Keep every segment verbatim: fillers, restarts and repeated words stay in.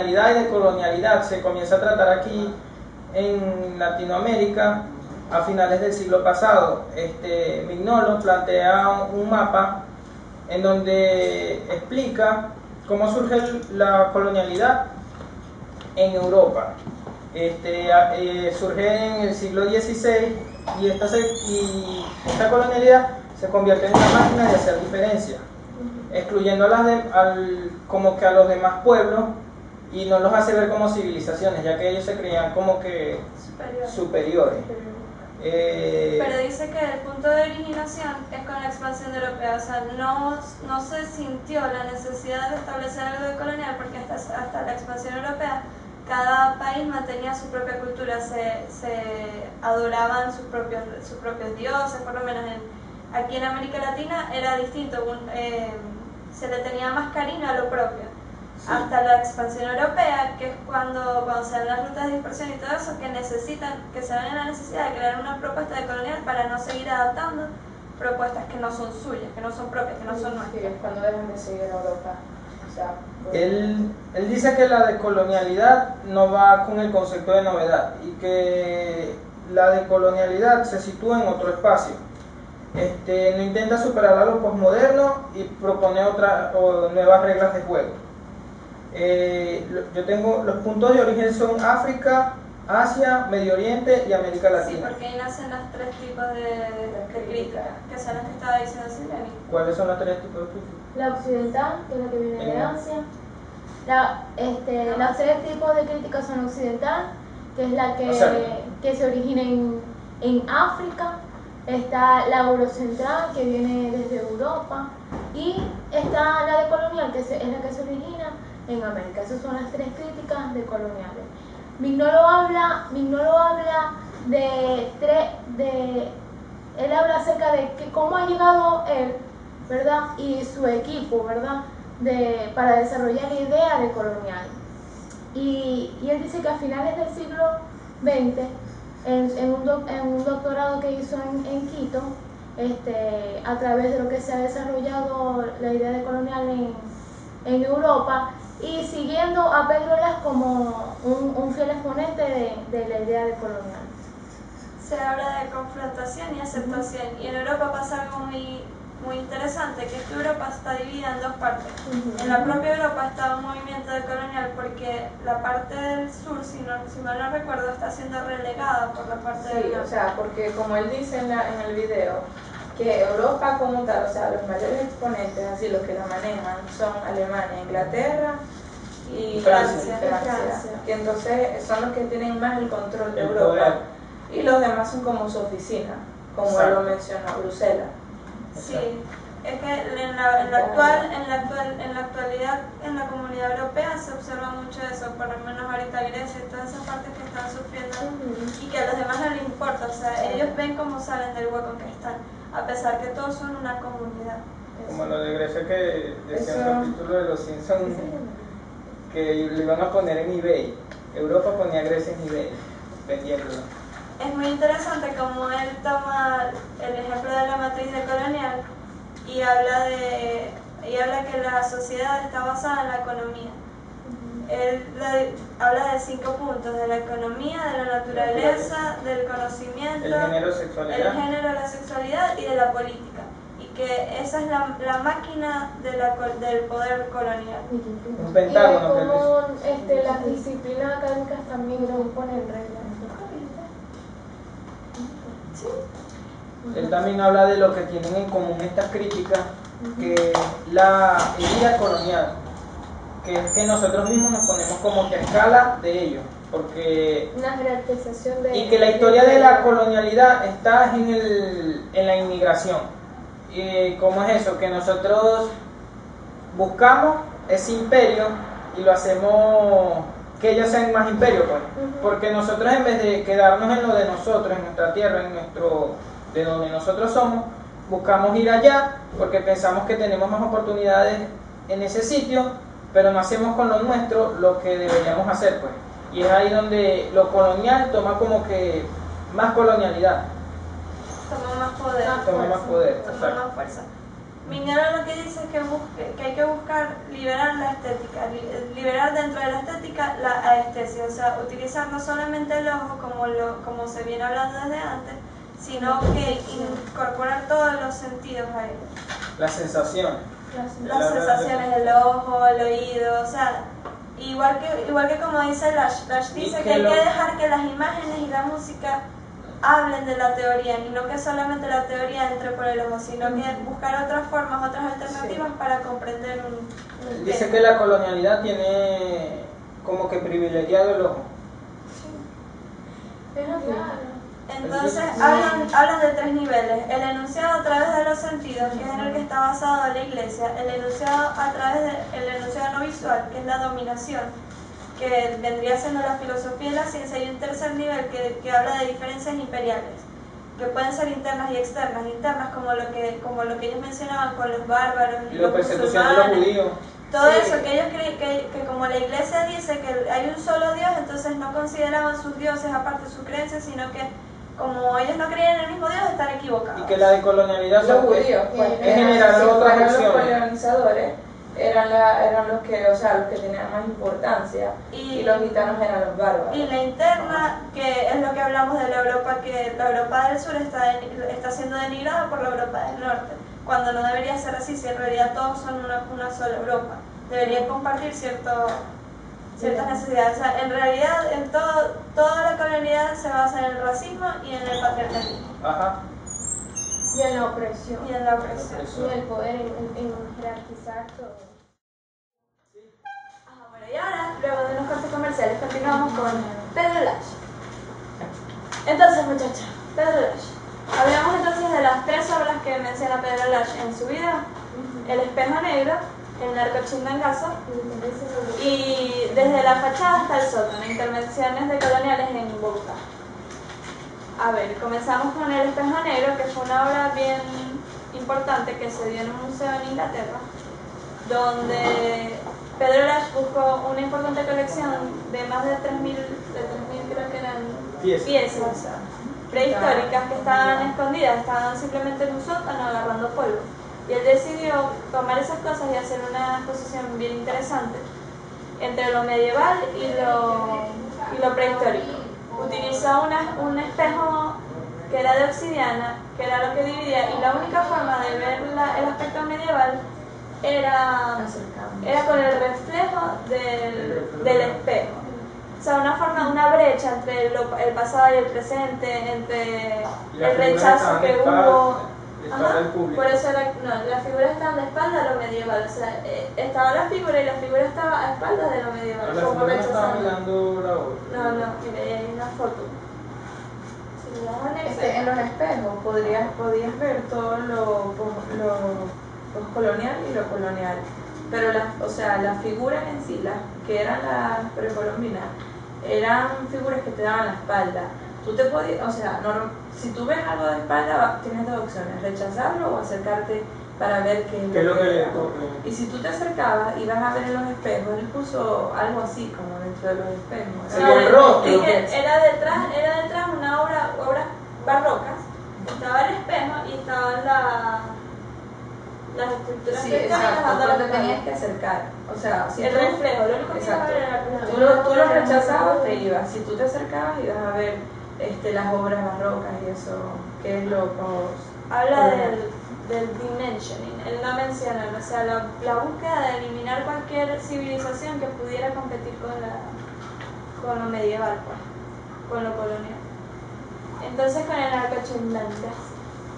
colonialidad y de colonialidad se comienza a tratar aquí en Latinoamérica a finales del siglo pasado. Este, Mignolo plantea un mapa en donde explica cómo surge la colonialidad en Europa. Este, eh, surge en el siglo dieciséis y esta, se, y esta colonialidad se convierte en una máquina de hacer diferencia, excluyendo a las de, al, como que a los demás pueblos, y no los hace ver como civilizaciones, ya que ellos se creían como que superiores. superiores. Eh, Pero dice que el punto de originación es con la expansión europea, o sea, no, no se sintió la necesidad de establecer algo de colonial porque hasta, hasta la expansión europea cada país mantenía su propia cultura, se, se adoraban sus propios, sus propios dioses, por lo menos en, aquí en América Latina era distinto, un, eh, se le tenía más cariño a lo propio. Sí. Hasta la expansión europea, que es cuando, cuando se dan las rutas de dispersión y todo eso, que necesitan, que se ven en la necesidad de crear una propuesta de colonial para no seguir adaptando propuestas que no son suyas, que no son propias, que no son nuestras. Sí, es cuando dejan de seguir a Europa. O sea, él, él dice que la decolonialidad no va con el concepto de novedad y que la decolonialidad se sitúa en otro espacio. Este, no intenta superar a lo posmoderno y propone otras o nuevas reglas de juego. Eh, yo tengo los puntos de origen son África, Asia, Medio Oriente y América Latina. Sí, porque ahí nacen los tres tipos de, de crítica, que son los que estaba diciendo Sileni. ¿Cuáles son los tres tipos de crítica? La occidental, que es la que viene de Asia. La, este, los tres tipos de crítica son occidental, que es la que, o sea, que se origina en, en África. Está la eurocentral, que viene desde Europa. Y está la decolonial, que es la que se origina en América. Esas son las tres críticas decoloniales. Mignolo habla, Mignolo habla de tres, de, él habla acerca de que cómo ha llegado él, ¿verdad? Y su equipo, ¿verdad? De, para desarrollar la idea de colonial. Y, y él dice que a finales del siglo veinte, en, en, un, do, en un doctorado que hizo en, en Quito, este, a través de lo que se ha desarrollado la idea de colonial en, en Europa, y siguiendo a Pedro Las como un, un fiel exponente de, de la idea de colonial. Se habla de confrontación y aceptación, uh-huh. Y en Europa pasa algo muy, muy interesante, que es que Europa está dividida en dos partes. Uh-huh. En la propia Europa está un movimiento de colonial porque la parte del sur, si, no, si mal no recuerdo, está siendo relegada por la parte sí, del norte. O sea, porque como él dice en, la, en el video, que Europa como tal, o sea, los mayores exponentes, así los que la manejan, son Alemania, Inglaterra y Francia, Francia, Francia, que entonces son los que tienen más el control de Europa, poder. Y los demás son como su oficina, como él lo mencionó, Bruselas. Sí, es que en la, en la actual, en la actual, en la actualidad en la comunidad europea se observa mucho eso, por lo menos ahorita Grecia y todas esas partes que están sufriendo, uh-huh. Y que a los demás no les importa, o sea, uh-huh. Ellos ven cómo salen del hueco en que están, a pesar que todos son una comunidad. Como lo de Grecia que decía en el capítulo de los Simpsons, que le iban a poner en eBay. Europa ponía a Grecia en eBay, vendiéndolo. Es muy interesante como él toma el ejemplo de la matriz de colonial y habla de y habla que la sociedad está basada en la economía. Él la, habla de cinco puntos: de la economía, de la naturaleza, del conocimiento, el género, sexualidad. el género, la sexualidad y de la política. Y que esa es la, la máquina de la, del poder colonial. Un pentágono. Y como este, las disciplinas académicas también nos ponen reglas. Sí. Él también habla de lo que tienen en común estas críticas, que la idea colonial, que es que nosotros mismos nos ponemos como que a escala de ellos, porque una jerarquización de y que la historia de la colonialidad está en, el, en la inmigración. Y ¿cómo es eso? Que nosotros buscamos ese imperio y lo hacemos que ellos sean más imperio, pues. Uh-huh. Porque nosotros, en vez de quedarnos en lo de nosotros, en nuestra tierra, en nuestro, de donde nosotros somos, buscamos ir allá porque pensamos que tenemos más oportunidades en ese sitio, pero no hacemos con lo nuestro lo que deberíamos hacer, pues. Y es ahí donde lo colonial toma como que más colonialidad. Toma más poder. Toma más poder, Toma exacto. más fuerza. Mignolo lo que dice es que, busque, que hay que buscar liberar la estética, li, liberar dentro de la estética la aestesia, o sea, utilizar no solamente el ojo como, lo, como se viene hablando desde antes, sino que incorporar todos los sentidos a ello. Las sensaciones. Las sensaciones del ojo, el oído, o sea, igual que, igual que como dice Lash, Lash dice que hay que dejar que las imágenes y la música hablen de la teoría y no que solamente la teoría entre por el ojo, sino que buscar otras formas, otras alternativas sí. para comprender un, un Dice tema. que la colonialidad tiene como que privilegiado el ojo. Sí. Pero claro. Entonces hablan, hablan de tres niveles: el enunciado a través de los sentidos, que es en el que está basada la iglesia; el enunciado a través del enunciado no visual, que es la dominación, que vendría siendo la filosofía y la ciencia; y un tercer nivel que, que habla de diferencias imperiales, que pueden ser internas y externas. Internas como lo que, como lo que ellos mencionaban con los bárbaros y la los persecución de los judíos. Todo sí. eso, que ellos creen que, que como la iglesia dice que hay un solo Dios, entonces no consideraban sus dioses aparte de su creencia, sino que como ellos no creían en el mismo Dios, están equivocados. Y que la decolonialidad los judíos, pues, es generar si otras fueran los opciones. colonizadores, eran, la, eran los que, o sea, los que tenían más importancia, y, y los gitanos eran los bárbaros. Y la interna, que es lo que hablamos de la Europa, que la Europa del sur está, está siendo denigrada por la Europa del norte, cuando no debería ser así, si en realidad todos son una, una sola Europa. Deberían compartir cierto, ciertas necesidades. O sea, en realidad, en todo, toda la colonialidad se basa en el racismo y en el patriarcalismo. Ajá. Y en la opresión. Y en la opresión. Y en el poder, en, en, en jerarquizar todo. Ajá, bueno, y ahora, luego de unos cortes comerciales, continuamos con Pedro Lash. Entonces, muchachos, Pedro Lash. Hablamos entonces de las tres obras que menciona Pedro Lash en su video: El espejo negro, El narcochindangazo y Desde la fachada hasta el sótano, intervenciones de coloniales en Bogotá. A ver, comenzamos con El espejo negro, que fue una obra bien importante que se dio en un museo en Inglaterra, donde Pedro Lash buscó una importante colección de más de tres mil, creo que eran piezas, piezas prehistóricas que estaban escondidas, estaban simplemente en un sótano agarrando polvo. Y él decidió tomar esas cosas y hacer una exposición bien interesante entre lo medieval y lo, y lo prehistórico. Utilizó una, un espejo que era de obsidiana, que era lo que dividía, y la única forma de ver la, el aspecto medieval era, era con el reflejo del, del espejo. O sea, una forma, una brecha entre lo, el pasado y el presente, entre el rechazo que hubo. Ajá, por eso era, no, la figura estaba de espalda a lo medieval, o sea, eh, estaba la figura y la figura estaba a espaldas de lo medieval. La como figura no estaba rechazando. mirando la obra. No, no, mire, ahí hay una foto. Si le das a anexar. Este, en los espejos podrías, podías ver todo lo, lo, lo colonial y lo colonial, pero las, o sea, las figuras en sí, las que eran las precolombinas, eran figuras que te daban la espalda. Tú te podías, o sea, no, si tú ves algo de espalda, tienes dos opciones: rechazarlo o acercarte para ver qué es ¿Qué lo lo que que era. le Y si tú te acercabas y vas a ver en los espejos, él puso algo así como dentro de los espejos. Sí, el rostro. Es que era detrás, era detrás una obra, obras barrocas, estaba el espejo y estaban la, las estructuras Sí, prehispánicas exacto, dando la pero te tenías espalda. que acercar. O sea, si El tú, reflejo, lo único que iba a exacto. ver era el reflejo. Tú lo, tú lo rechazabas, te ibas. Si tú te acercabas, ibas a ver este, las obras barrocas y eso, que es lo que Habla del, del dimensioning, él no menciona, o sea, la, la búsqueda de eliminar cualquier civilización que pudiera competir con, la, con lo medieval, pues, con lo colonial. Entonces, con el narcochindangazo,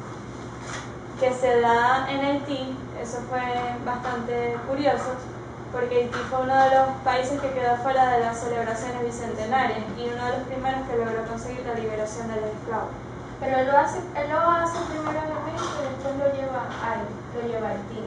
que se da en Haití, eso fue bastante curioso, porque Haití fue uno de los países que quedó fuera de las celebraciones bicentenarias y uno de los primeros que logró conseguir la liberación de los esclavos. Pero él lo hace, él lo hace primero en México y después lo lleva a lo lleva a Haití.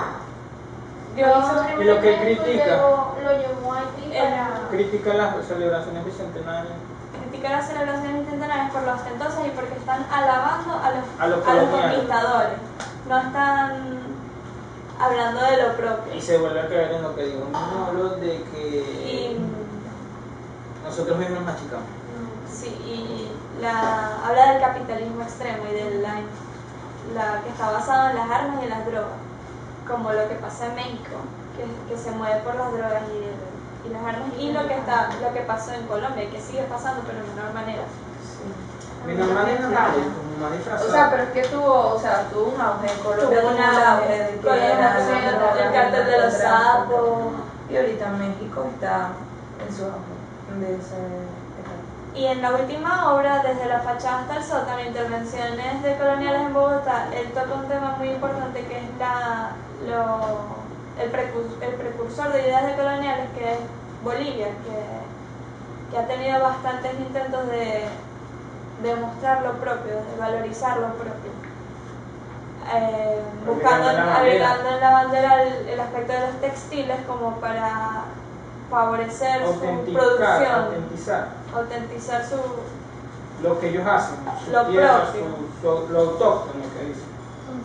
Yo, Lo hizo primero y lo que en México y critica. luego lo llevó a Haití para... Critica las celebraciones bicentenarias. critica las celebraciones bicentenarias por lo ostentosas y porque están alabando a los, A los a los coloniales. conquistadores, no están hablando de lo propio. Y se vuelve a caer en lo que dijo Mignolo de que Y, nosotros mismos nos machicamos. sí, y la, habla del capitalismo extremo y de la, la que está basada en las armas y en las drogas. como lo que pasa en México, que, que se mueve por las drogas y, y las armas, y lo que está, lo que pasó en Colombia, que sigue pasando pero de menor manera. Sí. Menor manera nada, como más disfrazado. O sea, pero es que tuvo, o sea, tuvo un auge en Colombia, Tuvo tuvo un un auge, auge de que Colombia, era sí, la el droga, cartel de los narcotráfico. sapos. Y ahorita México está en su auge de ese etapa. Y en la última obra, Desde la fachada hasta el sótano, Intervenciones de coloniales en Bogotá, él toca un tema muy importante que es la, lo, el, precursor, el precursor de ideas decoloniales, que es Bolivia, que, que ha tenido bastantes intentos de, de mostrar lo propio, de valorizar lo propio. Eh, buscando, agregando en la bandera el, el aspecto de los textiles como para favorecer su producción, autentizar, autentizar su, lo que ellos hacen, su lo tierra, propio. su, su, lo autóctono que dicen.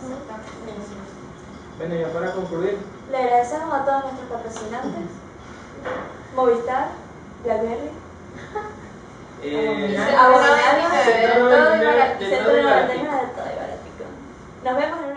Bueno, ya para concluir, Le agradecemos a todos nuestros patrocinantes, Movistar, Blackberry, eh, Abominados, Centro de todo y de- barat- de Centro todo y de baratico. Baratico. Nos vemos en